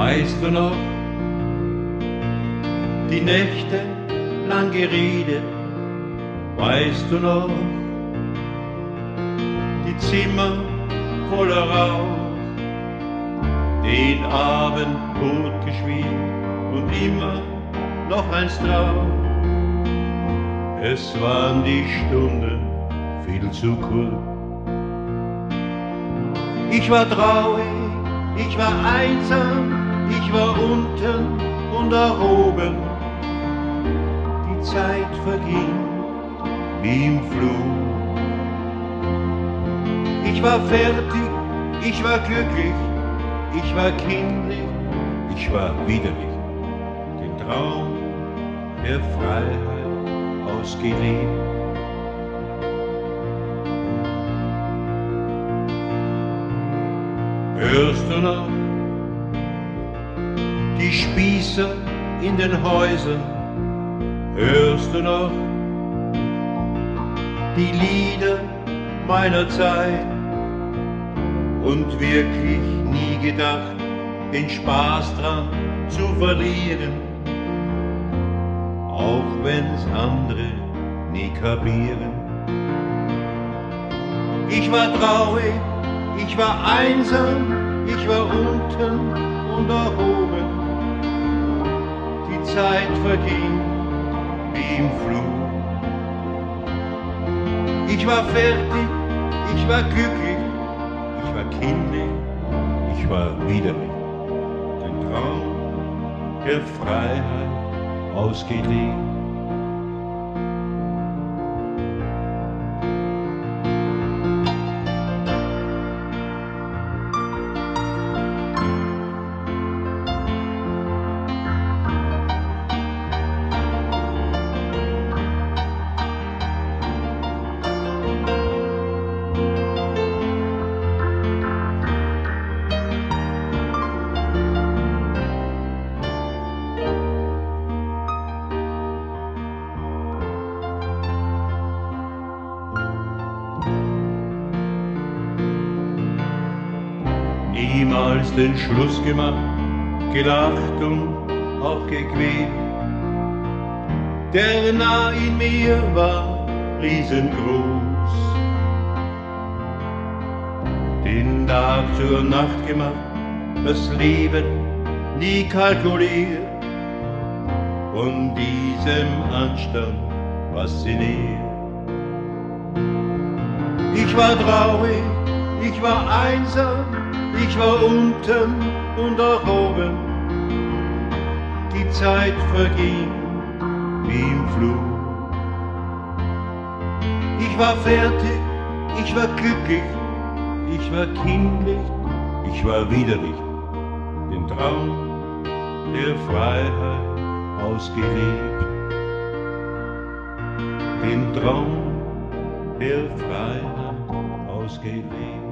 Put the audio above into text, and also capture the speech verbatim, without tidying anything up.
Weißt du noch, die Nächte lang geredet, weißt du noch, die Zimmer voller Rauch, den Abend totgeschwiegen und immer noch ein Strauch. Es waren die Stunden viel zu kurz. Ich war traurig, ich war einsam, ich war unten und auch oben. Die Zeit verging wie im Flug. Ich war fertig, ich war glücklich, ich war kindlich, ich war widerlich, den Traum der Freiheit ausgelebt. Hörst du noch die Spießer in den Häusern? Hörst du noch die Lieder meiner Zeit? Und wirklich nie gedacht, den Spaß dran zu verlieren, auch wenn's andere nie kapieren. Ich war traurig, ich war einsam, ich war unten und auch oben. Die Zeit verging wie im Flug. Ich war fertig, ich war glücklich, ich war kindlich, ich war widerlich, den Traum der Freiheit ausgelebt. Niemals den Schluss gemacht, gelacht und auch gequält. Der nah in mir war riesengroß, den Tag zur Nacht gemacht, das Leben nie kalkuliert, von diesem Anstand fasziniert. Ich war traurig, ich war einsam, ich war unten und auch oben. Die Zeit verging wie im Flug. Ich war fertig, ich war glücklich, ich war kindlich, ich war widerlich, den Traum der Freiheit ausgelebt. Den Traum der Freiheit ausgelebt.